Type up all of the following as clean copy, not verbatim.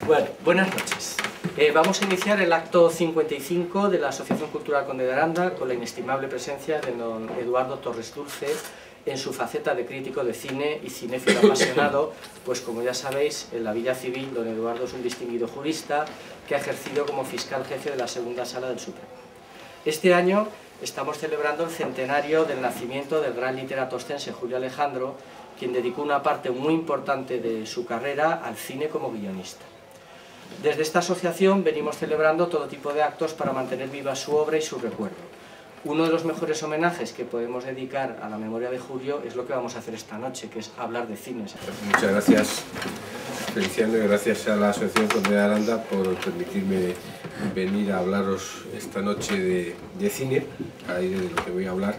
Bueno, buenas noches. Vamos a iniciar el acto 55 de la Asociación Cultural Conde de Aranda con la inestimable presencia de don Eduardo Torres Dulce en su faceta de crítico de cine y cinéfilo apasionado, pues como ya sabéis, en la vida civil don Eduardo es un distinguido jurista que ha ejercido como fiscal jefe de la segunda sala del Supremo. Este año estamos celebrando el centenario del nacimiento del gran literato ostense Julio Alejandro, quien dedicó una parte muy importante de su carrera al cine como guionista. Desde esta asociación venimos celebrando todo tipo de actos para mantener viva su obra y su recuerdo. Uno de los mejores homenajes que podemos dedicar a la memoria de Julio es lo que vamos a hacer esta noche, que es hablar de cine. Muchas gracias, Feliciano, y gracias a la Asociación Conde de Aranda por permitirme venir a hablaros esta noche de cine, ahí de lo que voy a hablar.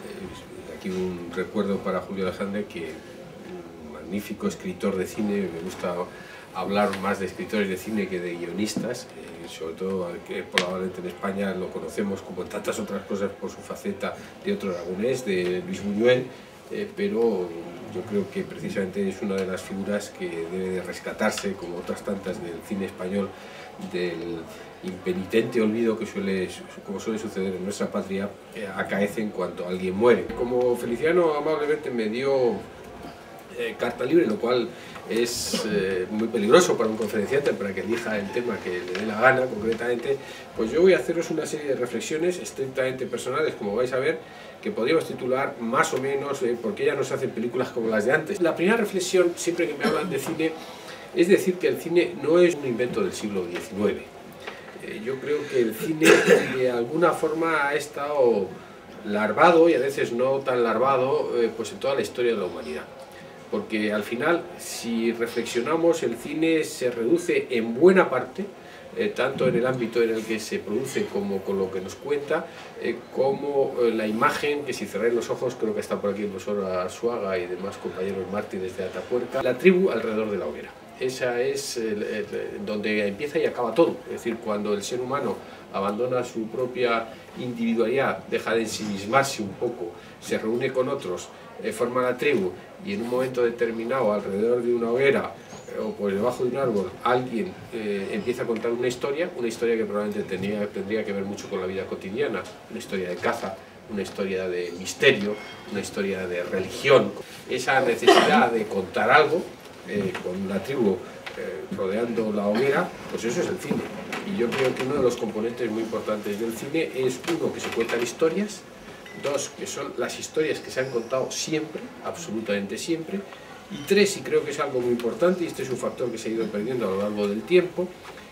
Aquí un recuerdo para Julio Alejandro, que un magnífico escritor de cine. Me gusta hablar más de escritores de cine que de guionistas, sobre todo que probablemente en España lo conocemos como en tantas otras cosas por su faceta de otro aragonés, de Luis Buñuel, pero yo creo que precisamente es una de las figuras que debe de rescatarse, como otras tantas del cine español, del impenitente olvido que como suele suceder en nuestra patria, acaece en cuanto alguien muere. Como Feliciano amablemente me dio carta libre, lo cual es muy peligroso para un conferenciante, para que elija el tema que le dé la gana concretamente, pues yo voy a haceros una serie de reflexiones estrictamente personales, como vais a ver, que podríamos titular más o menos ¿por qué ya no se hacen películas como las de antes? La primera reflexión, siempre que me hablan de cine, es decir que el cine no es un invento del siglo XIX. Yo creo que el cine de alguna forma ha estado larvado, y a veces no tan larvado, pues en toda la historia de la humanidad. Porque al final, si reflexionamos, el cine se reduce en buena parte, tanto en el ámbito en el que se produce como con lo que nos cuenta, como la imagen, que si cerráis los ojos, creo que está por aquí el profesor Arzuaga y demás compañeros mártires de Atapuerca, la tribu alrededor de la hoguera. Esa es donde empieza y acaba todo. Es decir, cuando el ser humano abandona su propia individualidad, deja de ensimismarse un poco, se reúne con otros, forma la tribu, y en un momento determinado, alrededor de una hoguera o por debajo de un árbol, alguien empieza a contar una historia que probablemente tendría que ver mucho con la vida cotidiana, una historia de caza, una historia de misterio, una historia de religión. Esa necesidad de contar algo con la tribu rodeando la hoguera, pues eso es el cine. Y yo creo que uno de los componentes muy importantes del cine es, uno, que se cuentan historias; dos, que son las historias que se han contado siempre, absolutamente siempre; y tres, y creo que es algo muy importante, y este es un factor que se ha ido perdiendo a lo largo del tiempo,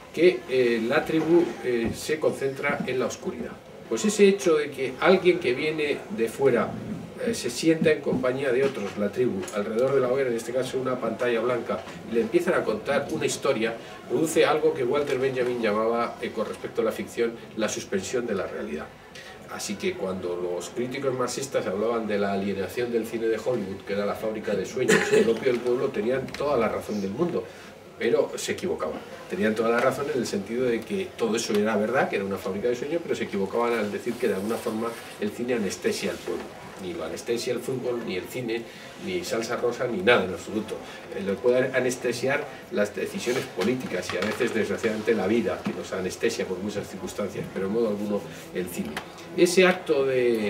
que la tribu se concentra en la oscuridad. Pues ese hecho de que alguien que viene de fuera se sienta en compañía de otros, la tribu, alrededor de la hoguera, en este caso una pantalla blanca, y le empiezan a contar una historia, produce algo que Walter Benjamin llamaba, con respecto a la ficción, la suspensión de la realidad. Así que cuando los críticos marxistas hablaban de la alienación del cine de Hollywood, que era la fábrica de sueños, el opio del pueblo, tenían toda la razón del mundo, pero se equivocaban. Tenían toda la razón en el sentido de que todo eso era verdad, que era una fábrica de sueños, pero se equivocaban al decir que de alguna forma el cine anestesia al pueblo. Ni lo anestesia el fútbol, ni el cine, ni salsa rosa, ni nada en absoluto. Lo puede anestesiar las decisiones políticas y a veces, desgraciadamente, la vida, que nos anestesia por muchas circunstancias, pero en modo alguno el cine. Ese acto de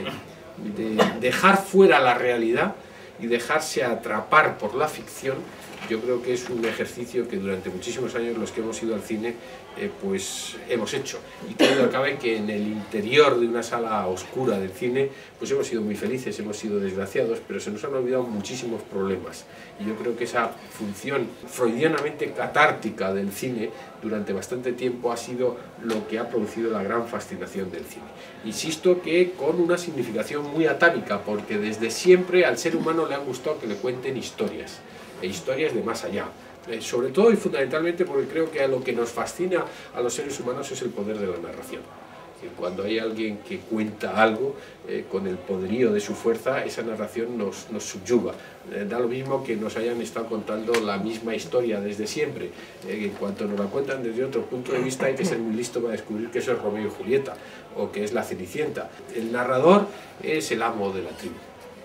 dejar fuera la realidad y dejarse atrapar por la ficción, yo creo que es un ejercicio que durante muchísimos años los que hemos ido al cine pues hemos hecho, y que acabe que en el interior de una sala oscura del cine pues hemos sido muy felices, hemos sido desgraciados, pero se nos han olvidado muchísimos problemas, y yo creo que esa función freudianamente catártica del cine durante bastante tiempo ha sido lo que ha producido la gran fascinación del cine. Insisto que con una significación muy atávica, porque desde siempre al ser humano le han gustado que le cuenten historias, e historias de más allá, sobre todo y fundamentalmente porque creo que a lo que nos fascina a los seres humanos es el poder de la narración. Cuando hay alguien que cuenta algo con el poderío de su fuerza, esa narración nos subyuga. Da lo mismo que nos hayan estado contando la misma historia desde siempre. En cuanto nos la cuentan desde otro punto de vista, hay que ser muy listo para descubrir que eso es Romeo y Julieta o que es la Cenicienta. El narrador es el amo de la tribu.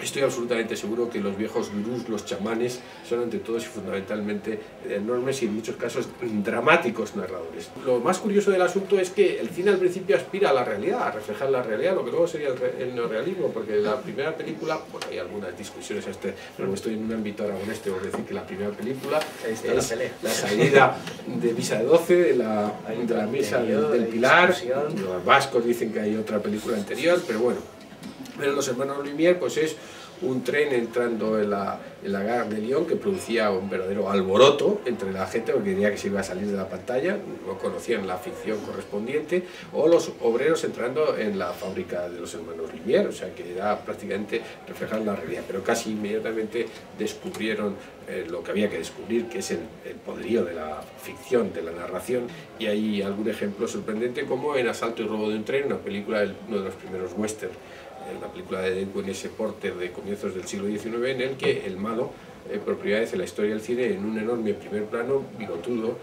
Estoy absolutamente seguro que los viejos gurús, los chamanes, son ante todo y fundamentalmente enormes y en muchos casos dramáticos narradores. Lo más curioso del asunto es que el cine al principio aspira a la realidad, a reflejar la realidad, lo que luego sería el neorrealismo, porque la primera película, bueno, hay algunas discusiones, pero estoy en un ámbito aragonés, tengo que decir que la primera película es la salida de Misa de 12, de la Misa del Pilar. Los vascos dicen que hay otra película anterior, pero bueno. Pero Los Hermanos Lumière pues es un tren entrando en la Gare de Lyon que producía un verdadero alboroto entre la gente porque quería que se iba a salir de la pantalla, no conocían la ficción correspondiente, o los obreros entrando en la fábrica de los Hermanos Lumière, o sea que era prácticamente reflejar la realidad, pero casi inmediatamente descubrieron lo que había que descubrir, que es el poderío de la ficción, de la narración, y hay algún ejemplo sorprendente como en Asalto y robo de un tren, una película, uno de los primeros western, la película de Edwin S. Porter de comienzos del siglo XIX, en el que el malo, por primera vez en la historia del cine, en un enorme primer plano, bigotudo,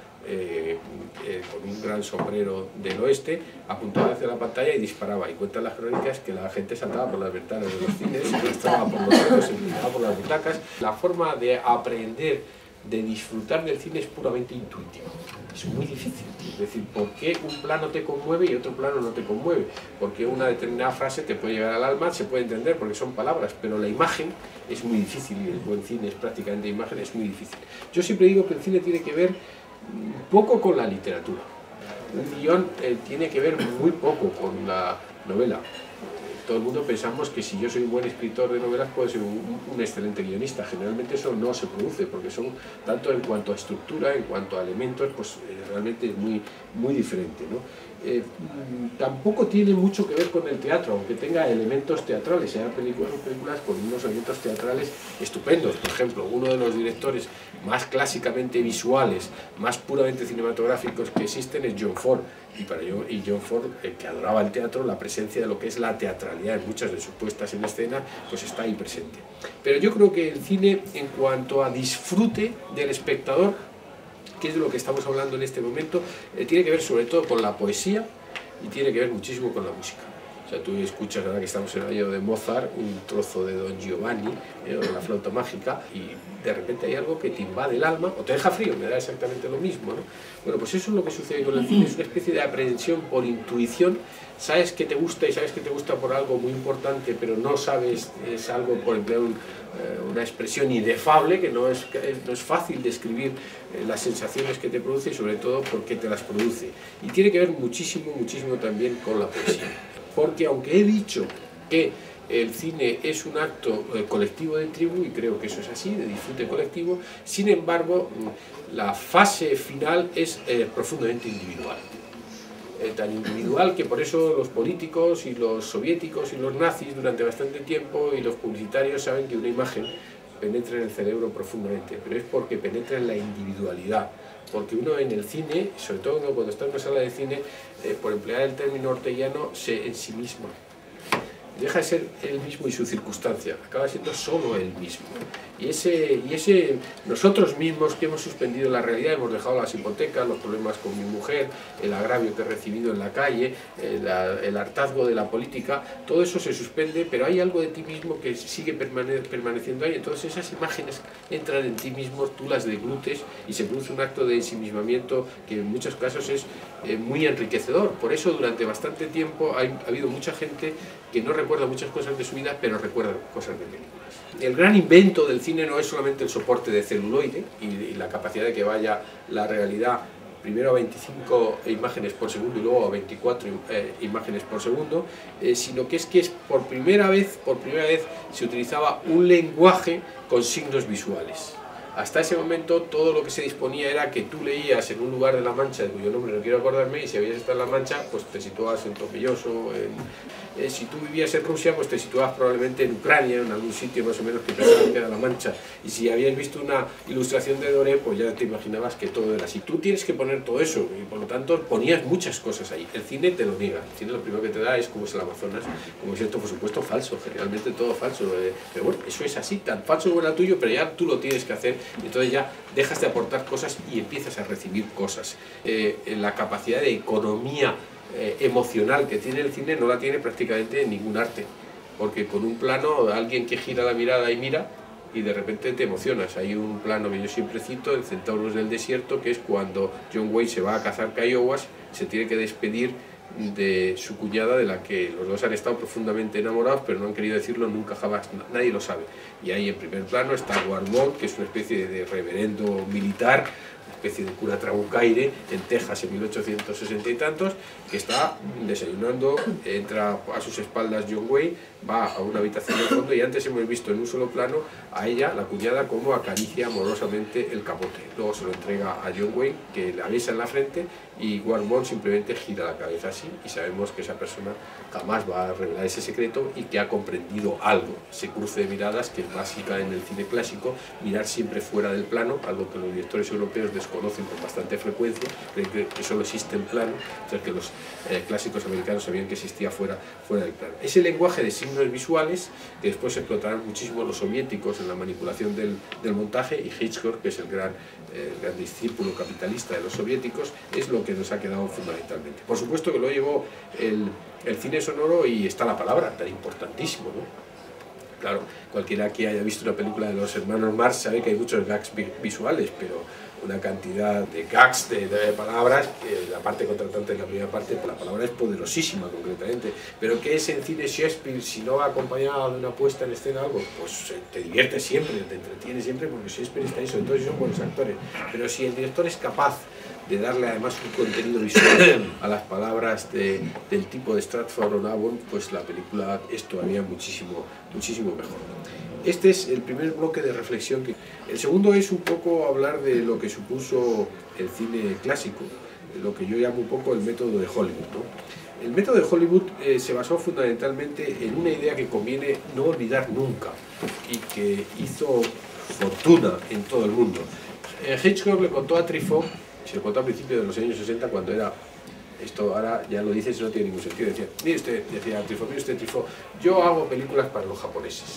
con un gran sombrero del oeste, apuntaba hacia la pantalla y disparaba. Y cuentan las crónicas que la gente saltaba por las ventanas de los cines, se arrastraba por los suelos, se empinaba por las butacas. La forma de aprender, de disfrutar del cine es puramente intuitiva. Es muy difícil. Es decir, ¿por qué un plano te conmueve y otro plano no te conmueve? Porque una determinada frase te puede llegar al alma, se puede entender porque son palabras, pero la imagen es muy difícil y el buen cine es prácticamente imagen, es muy difícil. Yo siempre digo que el cine tiene que ver un poco con la literatura. Un guión tiene que ver muy poco con la novela. Todo el mundo pensamos que si yo soy un buen escritor de novelas puedo ser un excelente guionista. Generalmente eso no se produce porque son, tanto en cuanto a estructura, en cuanto a elementos, pues realmente es muy diferente, ¿no? Tampoco tiene mucho que ver con el teatro, aunque tenga elementos teatrales, sean películas con unos elementos teatrales estupendos. Por ejemplo, uno de los directores más clásicamente visuales, más puramente cinematográficos que existen es John Ford. Y John Ford, que adoraba el teatro, la presencia de lo que es la teatralidad en muchas de sus puestas en escena, pues está ahí presente. Pero yo creo que el cine, en cuanto a disfrute del espectador, que es de lo que estamos hablando en este momento, tiene que ver sobre todo con la poesía y tiene que ver muchísimo con la música. O sea, tú escuchas, ahora que estamos en el año de Mozart, un trozo de Don Giovanni, o de la flauta mágica, y de repente hay algo que te invade el alma, o te deja frío, me da exactamente lo mismo, ¿no? Bueno, pues eso es lo que sucede con el cine, es una especie de aprehensión por intuición. Sabes que te gusta y sabes que te gusta por algo muy importante, pero no sabes, es algo, por emplear una expresión inefable, que no es fácil describir las sensaciones que te produce y sobre todo por qué te las produce. Y tiene que ver muchísimo también con la poesía. Porque aunque he dicho que el cine es un acto colectivo de tribu, y creo que eso es así, de disfrute colectivo, sin embargo, la fase final es profundamente individual. Tan individual que por eso los políticos y los soviéticos y los nazis durante bastante tiempo y los publicitarios saben que una imagen penetra en el cerebro profundamente, pero es porque penetra en la individualidad. Porque uno en el cine, sobre todo cuando está en una sala de cine, por emplear el término orteliano, se ensimisma. Deja de ser él mismo y su circunstancia, acaba siendo solo él mismo. Y ese nosotros mismos que hemos suspendido la realidad, hemos dejado las hipotecas, los problemas con mi mujer, el agravio que he recibido en la calle, el hartazgo de la política, todo eso se suspende, pero hay algo de ti mismo que sigue permaneciendo ahí. Entonces esas imágenes entran en ti mismo, tú las deglutes y se produce un acto de ensimismamiento que en muchos casos es muy enriquecedor. Por eso durante bastante tiempo ha habido mucha gente que no recuerda muchas cosas de su vida, pero recuerda cosas de películas. El gran invento del cine no es solamente el soporte de celuloide y la capacidad de que vaya la realidad primero a 25 imágenes por segundo y luego a 24 imágenes por segundo, sino que es por primera vez se utilizaba un lenguaje con signos visuales. Hasta ese momento todo lo que se disponía era que tú leías en un lugar de La Mancha, de cuyo nombre no quiero acordarme, y si habías estado en La Mancha, pues te situabas en Tomelloso, si tú vivías en Rusia, pues te situabas probablemente en Ucrania, en algún sitio más o menos que pensaban que era La Mancha, y si habías visto una ilustración de Doré, pues ya te imaginabas que todo era así. Tú tienes que poner todo eso, y por lo tanto ponías muchas cosas ahí. El cine te lo niega, el cine lo primero que te da es como es el Amazonas, como es esto, por supuesto, falso, generalmente todo falso, pero bueno, eso es así, tan falso como era tuyo, pero ya tú lo tienes que hacer. Entonces ya dejas de aportar cosas y empiezas a recibir cosas. La capacidad de economía emocional que tiene el cine no la tiene prácticamente ningún arte. porque con un plano alguien que gira la mirada y mira, y de repente te emocionas. Hay un plano que yo siempre cito, en Centauros del Desierto, que es cuando John Wayne se va a cazar Kiowas, se tiene que despedir de su cuñada, de la que los dos han estado profundamente enamorados, pero no han querido decirlo nunca jamás, nadie lo sabe. Y ahí en primer plano está Warmont, que es una especie de reverendo militar, una especie de cura trabucaire en Texas en 1860 y tantos, que está desayunando, entra a sus espaldas John Wayne, va a una habitación del fondo, y antes hemos visto en un solo plano a ella, la cuñada, como acaricia amorosamente el capote. Luego se lo entrega a John Wayne, que la besa en la frente, y Warmont simplemente gira la cabeza así, y sabemos que esa persona jamás va a revelar ese secreto y que ha comprendido algo. Ese cruce de miradas que es básica en el cine clásico, mirar siempre fuera del plano, algo que los directores europeos desconocen con bastante frecuencia, creen que solo existe en plano, o sea que los clásicos americanos sabían que existía fuera del plano. Ese lenguaje de signos visuales, que después explotarán muchísimo los soviéticos en la manipulación del montaje, y Hitchcock, que es el gran discípulo capitalista de los soviéticos, es lo que nos ha quedado fundamentalmente. Por supuesto que lo llevó el cine sonoro, y está la palabra, tan importantísimo, ¿no? Claro, cualquiera que haya visto una película de los hermanos Marx sabe que hay muchos gags visuales, pero una cantidad de gags, de palabras, la parte contratante de la primera parte, la palabra es poderosísima concretamente. Pero ¿qué es en cine Shakespeare si no va acompañado de una puesta en escena algo? Pues te diviertes siempre, te entretienes siempre, porque Shakespeare está ahí, sobre todo si son buenos actores. Pero si el director es capaz de darle además un contenido visual a las palabras del tipo de Stratford o Nabon, pues la película es todavía muchísimo mejor. Este es el primer bloque de reflexión. El segundo es un poco hablar de lo que supuso el cine clásico, lo que yo llamo un poco el método de Hollywood, ¿no? El método de Hollywood se basó fundamentalmente en una idea que conviene no olvidar nunca y que hizo fortuna en todo el mundo. Hitchcock le contó a Truffaut, se lo contó a principios de los años 60, cuando era... Esto ahora ya lo dices y no tiene ningún sentido. Decía, mire usted, decía Truffaut, mire usted, Truffaut, yo hago películas para los japoneses.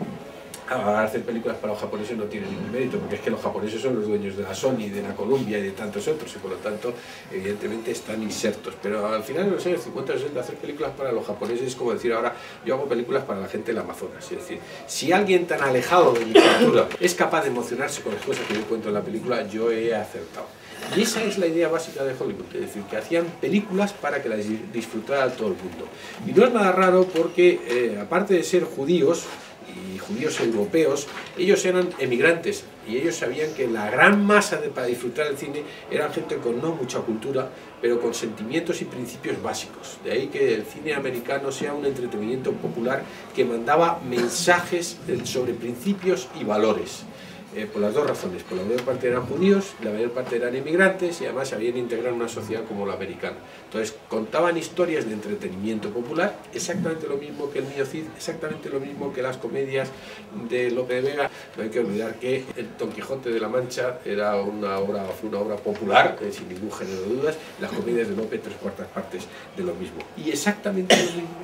Hacer películas para los japoneses no tiene ningún mérito, porque es que los japoneses son los dueños de la Sony, de la Columbia y de tantos otros, y por lo tanto, evidentemente, están insertos. Pero al final, en los años 50 o 60, hacer películas para los japoneses es como decir ahora, yo hago películas para la gente del Amazonas. Es decir, si alguien tan alejado de mi cultura es capaz de emocionarse con las cosas que yo cuento en la película, yo he acertado. Y esa es la idea básica de Hollywood, es decir, que hacían películas para que las disfrutara todo el mundo. Y no es nada raro porque, aparte de ser judíos, y judíos europeos, ellos eran emigrantes, y ellos sabían que la gran masa para disfrutar el cine eran gente con no mucha cultura, pero con sentimientos y principios básicos. De ahí que el cine americano sea un entretenimiento popular que mandaba mensajes sobre principios y valores. Por las dos razones, por la mayor parte eran judíos, la mayor parte eran inmigrantes, y además sabían integrar una sociedad como la americana. Entonces contaban historias de entretenimiento popular, exactamente lo mismo que el Niño Cid, exactamente lo mismo que las comedias de Lope de Vega. No hay que olvidar que el Don Quijote de la Mancha era fue una obra popular, sin ningún género de dudas, las comedias de Lope 3/4 partes de lo mismo. Y exactamente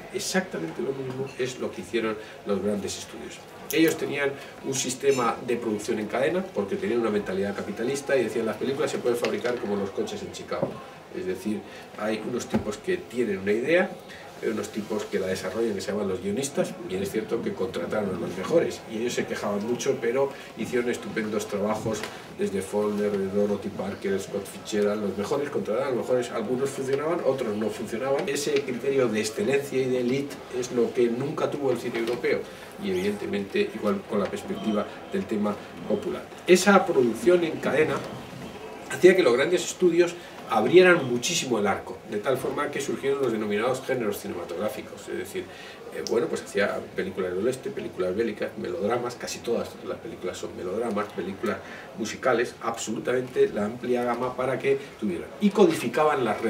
lo mismo es lo que hicieron los grandes estudios. Ellos tenían un sistema de producción en cadena, porque tenían una mentalidad capitalista, y decían, las películas se pueden fabricar como los coches en Chicago. Es decir, hay unos tipos que tienen una idea, hay unos tipos que la desarrollan, que se llaman los guionistas, y es cierto que contrataron a los mejores, y ellos se quejaban mucho, pero hicieron estupendos trabajos, desde Faulkner, Dorothy Parker, Scott Fitzgerald. Los mejores contrataron a los mejores, algunos funcionaban, otros no funcionaban. Ese criterio de excelencia y de élite es lo que nunca tuvo el cine europeo, y evidentemente igual con la perspectiva del tema popular. Esa producción en cadena hacía que los grandes estudios abrieran muchísimo el arco, de tal forma que surgieron los denominados géneros cinematográficos, es decir, bueno, pues hacía películas del oeste, películas bélicas, melodramas, casi todas las películas son melodramas, películas musicales, absolutamente la amplia gama para que tuvieran. Y codificaban las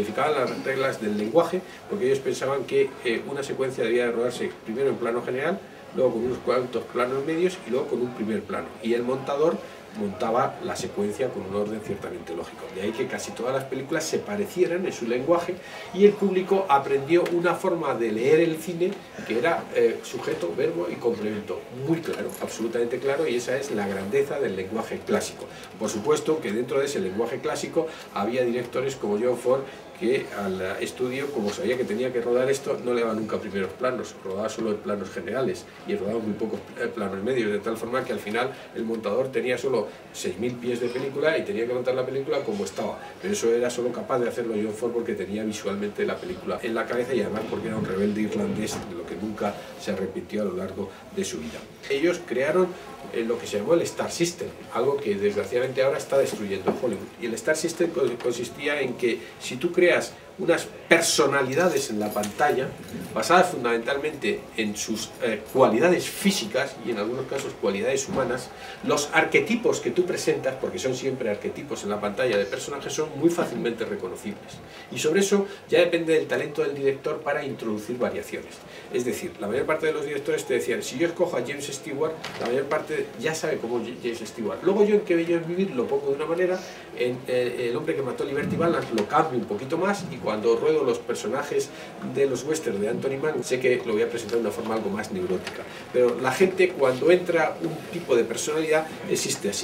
reglas del lenguaje, porque ellos pensaban que una secuencia debía de rodarse primero en plano general, luego con unos cuantos planos medios y luego con un primer plano. Y el montador montaba la secuencia con un orden ciertamente lógico. De ahí que casi todas las películas se parecieran en su lenguaje y el público aprendió una forma de leer el cine que era sujeto, verbo y complemento. Muy claro, absolutamente claro, y esa es la grandeza del lenguaje clásico. Por supuesto que dentro de ese lenguaje clásico había directores como John Ford que al estudio, como sabía que tenía que rodar esto, no le daba nunca primeros planos, rodaba solo en planos generales y rodaba muy pocos planos medios, de tal forma que al final el montador tenía solo 6.000 pies de película y tenía que montar la película como estaba, pero eso era solo capaz de hacerlo John Ford porque tenía visualmente la película en la cabeza y además porque era un rebelde irlandés, de lo que nunca se arrepintió a lo largo de su vida. Ellos crearon lo que se llamó el Star System, algo que desgraciadamente ahora está destruyendo Hollywood. Y el Star System consistía en que si tú creas unas personalidades en la pantalla basadas fundamentalmente en sus cualidades físicas y en algunos casos cualidades humanas, los arquetipos que tú presentas, porque son siempre arquetipos en la pantalla de personajes, son muy fácilmente reconocibles. Y sobre eso ya depende del talento del director para introducir variaciones. Es decir, la mayor parte de los directores te decían, si yo escojo a James Stewart, la mayor parte ya sabe cómo James Stewart. Luego yo en Qué bello es vivir lo pongo de una manera, en El hombre que mató a Liberty Balance lo cambio un poquito más y cuando ruedo los personajes de los westerns de Anthony Mann sé que lo voy a presentar de una forma algo más neurótica. Pero la gente cuando entra un tipo de personalidad existe así.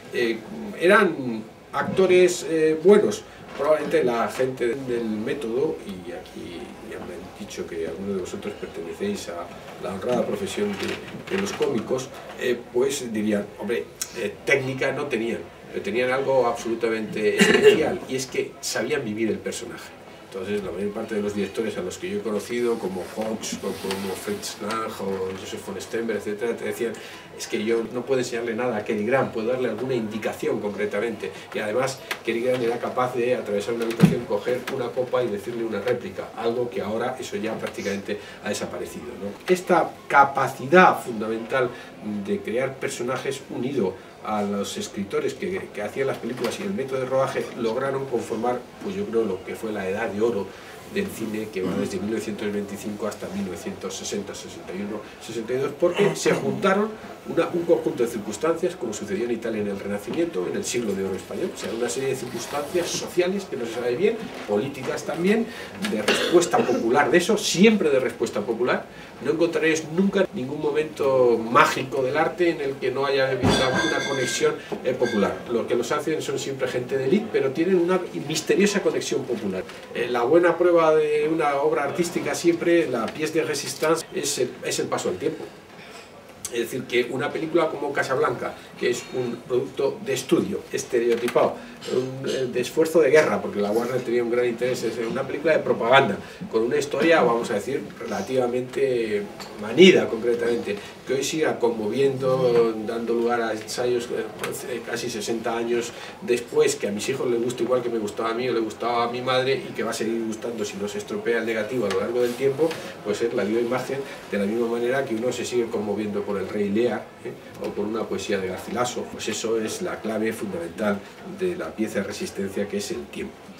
Eran actores buenos. Probablemente la gente del método, y aquí ya me han dicho que algunos de vosotros pertenecéis a la honrada profesión de los cómicos, pues dirían, hombre, técnica no tenían, pero tenían algo absolutamente especial, y es que sabían vivir el personaje. Entonces, la mayor parte de los directores a los que yo he conocido, como Hawks, o como Fritz Lang, o Joseph von Sternberg, etc., te decían, es que yo no puedo enseñarle nada a Cary Grant, puedo darle alguna indicación concretamente. Y además, Cary Grant era capaz de atravesar una habitación, coger una copa y decirle una réplica, algo que ahora eso ya prácticamente ha desaparecido, ¿no? Esta capacidad fundamental de crear personajes unido a los escritores que hacían las películas y el método de rodaje lograron conformar, pues yo creo, lo que fue la edad de oro del cine que va desde 1925 hasta 1960, 61, 62, porque se juntaron un conjunto de circunstancias, como sucedió en Italia en el Renacimiento, en el siglo de oro español, o sea, una serie de circunstancias sociales que no se sabe bien, políticas también, de respuesta popular, de eso, siempre de respuesta popular. No encontraréis nunca ningún momento mágico del arte en el que no haya habido una conexión popular. Lo que los hacen son siempre gente de élite, pero tienen una misteriosa conexión popular. La buena prueba de una obra artística siempre, la pièce de résistance, es el paso del tiempo. Es decir, que una película como Casablanca, que es un producto de estudio, estereotipado, de esfuerzo de guerra, porque la Warner tenía un gran interés, es una película de propaganda, con una historia, vamos a decir, relativamente manida concretamente, que hoy siga conmoviendo, dando lugar a ensayos casi 60 años después, que a mis hijos les gusta igual que me gustaba a mí o le gustaba a mi madre, y que va a seguir gustando si no se estropea el negativo a lo largo del tiempo, pues es la viva imagen, de la misma manera que uno se sigue conmoviendo por El Rey Lear, o por una poesía de Garcilaso. Pues eso es la clave fundamental de la pieza de resistencia, que es el tiempo.